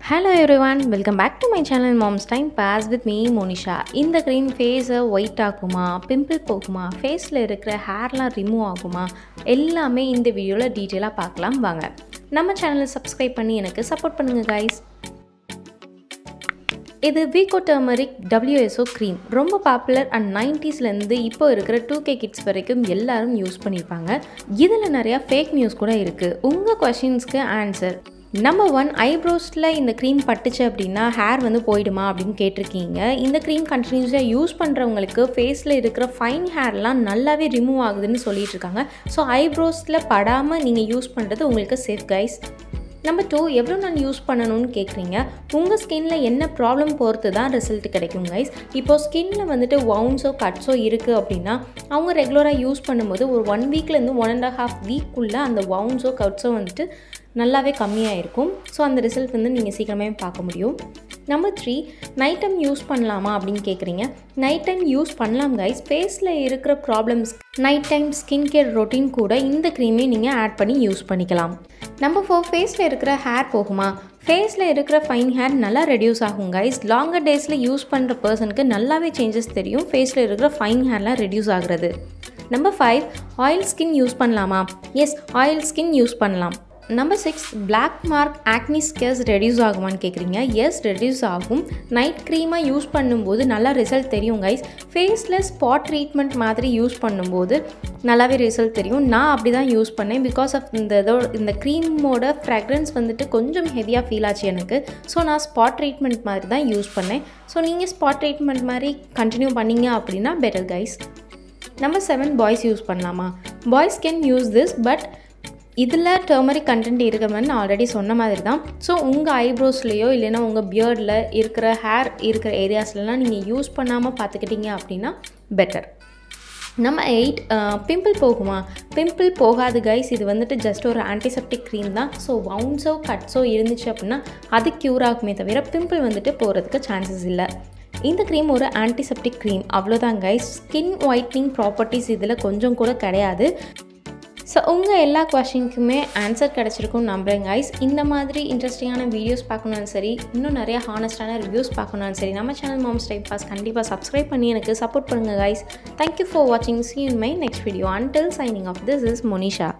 Hello everyone, welcome back to my channel Mom's Timepass with me Monisha. இந்த cream face white ஆகுமா, pimple போகுமா, faceல இருக்கிற hairலாம் remove ஆகுமா, எல்லாமே இந்த வீடியோல டீடைலா பார்க்கலாம் வாங்க. நம்ம சேனலை சப்ஸ்கிரைப் பண்ணி எனக்கு சப்போர்ட் பண்ணுங்க guys. இது VICCO Turmeric WSO cream. ரொம்ப பாப்புலர் அண்ட் 90sல இருந்து இப்போ இருக்கிற 2K கிட்ஸ் வரைக்கும் எல்லாரும் யூஸ் பண்ணிருப்பாங்க. இதுல நிறைய ஃபேக் நியூஸ் கூட இருக்கு. உங்க क्वेश्चंसக்கு ஆன்சர். நம்பர் 1, ஐப்ரோஸில் இந்த க்ரீம் பட்டுச்சு அப்படின்னா ஹேர் வந்து போயிடுமா அப்படின்னு கேட்டிருக்கீங்க. இந்த க்ரீம் கண்டினியூஸாக யூஸ் பண்ணுறவங்களுக்கு ஃபேஸில் இருக்கிற ஃபைன் ஹேர்லாம் நல்லாவே ரிமூவ் ஆகுதுன்னு சொல்லிட்டு இருக்காங்க. ஸோ ஐப்ரோஸில் படாமல் நீங்கள் யூஸ் பண்ணுறது உங்களுக்கு சேஃப் கைஸ். நம்பர் 2, எவ்வளோ நாள் யூஸ் பண்ணணும்னு கேட்குறீங்க. உங்கள் ஸ்கின்னில் என்ன ப்ராப்ளம் பொறுத்து தான் ரிசல்ட் கிடைக்கும் கைஸ். இப்போது ஸ்கின்னில் வந்துட்டு வவுன்ஸோ கட்ஸோ இருக்குது அப்படின்னா அவங்க ரெகுலராக யூஸ் பண்ணும்போது ஒரு 1 வீக்லேருந்து 1.5 வீக்குள்ளே அந்த வவுன்ஸோ கட்ஸோ வந்துட்டு நல்லாவே கம்மியாக இருக்கும். ஸோ அந்த ரிசல்ட் வந்து நீங்கள் சீக்கிரமே பார்க்க முடியும். நம்பர் 3, நைட் டைம் யூஸ் பண்ணலாமா அப்படின்னு கேட்குறீங்க. நைட் டைம் யூஸ் பண்ணலாம் கைஸ். ஃபேஸில் இருக்கிற problems night time skin care routine கூட இந்த க்ரீமே நீங்கள் ஆட் பண்ணி யூஸ் பண்ணிக்கலாம். நம்பர் 4, ஃபேஸில் இருக்கிற ஹேர் போகுமா. ஃபேஸில் இருக்கிற ஃபைன் ஹேர் நல்லா ரெடியூஸ் ஆகும் கைஸ். லாங்கர் டேஸில் யூஸ் பண்ணுற பர்சனுக்கு நல்லாவே சேஞ்சஸ் தெரியும் ஃபேஸில் இருக்கிற ஃபைன் ஹேர்லாம் ரெடியூஸ் ஆகுறது. நம்பர் 5, ஆயில் ஸ்கின் யூஸ் பண்ணலாமா. எஸ், ஆயில் ஸ்கின் யூஸ் பண்ணலாம். Number 6, black mark acne scars reduce ஆகுமான்னு கேட்குறீங்க. எஸ், ரெடியூஸ் ஆகும். நைட் க்ரீமாக யூஸ் பண்ணும்போது நல்லா ரிசல்ட் தெரியும் கைஸ். ஃபேஸில் ஸ்பாட் ட்ரீட்மெண்ட் மாதிரி யூஸ் பண்ணும்போது நல்லாவே ரிசல்ட் தெரியும். நான் அப்படி தான் யூஸ் பண்ணேன். பிகாஸ் ஆஃப் இந்த க்ரீமோட ஃப்ராக்ரன்ஸ் வந்துட்டு கொஞ்சம் ஹெவியாக ஃபீல் ஆச்சு எனக்கு. ஸோ நான் ஸ்பாட் ட்ரீட்மெண்ட் மாதிரி தான் யூஸ் பண்ணேன். ஸோ நீங்கள் ஸ்பாட் ட்ரீட்மெண்ட் மாதிரி கண்டினியூ பண்ணிங்க அப்படின்னா better guys. Number 7, boys use பண்ணலாமா. Boys can use this, but இதில் டர்மரிக் கண்டென்ட் இருக்கிற மாதிரி நான் ஆல்ரெடி சொன்ன மாதிரி தான். ஸோ உங்கள் ஐப்ரோஸ்லேயோ இல்லைன்னா உங்கள் பியர்டில் இருக்கிற ஹேர் இருக்கிற ஏரியாஸ்லாம் நீங்கள் யூஸ் பண்ணாமல் பார்த்துக்கிட்டீங்க அப்படின்னா பெட்டர். நம்பர் 8, பிம்பிள் போகுமா. பிம்பிள் போகாது கைஸ். இது வந்துட்டு ஜஸ்ட் ஒரு ஆன்டிசெப்டிக் க்ரீம் தான். ஸோ வவுன்ஸோ கட்ஸோ இருந்துச்சு அப்படின்னா அது க்யூர் ஆகுமே தவிர பிம்பிள் வந்துட்டு போகிறதுக்கு சான்சஸ் இல்லை. இந்த க்ரீம் ஒரு ஆன்டிசெப்டிக் க்ரீம், அவ்வளோதான் கைஸ். ஸ்கின் ஒயிட்னிங் ப்ராப்பர்ட்டிஸ் இதில் கொஞ்சம் கூட கிடையாது. ஸோ உங்கள் எல்லா கொஷினுக்குமே ஆன்சர் கிடச்சிருக்கும்னு நம்புகிறேன் கைஸ். இந்த மாதிரி இன்ட்ரெஸ்டிங்கான வீடியோஸ் பார்க்கணும்னு சரி, இன்னும் நிறைய ஹானஸ்டான ரிவ்யூஸ் பார்க்கணும்னு சரி, நம்ம சேனல் மாம்ஸ் டைம்பாஸ் கண்டிப்பாக சப்ஸ்கிரைப் பண்ணி எனக்கு சப்போர்ட் பண்ணுங்கள் கைஸ். தேங்க்யூ ஃபார் வாட்சிங். See you in my next video. Until signing off, this is Monisha.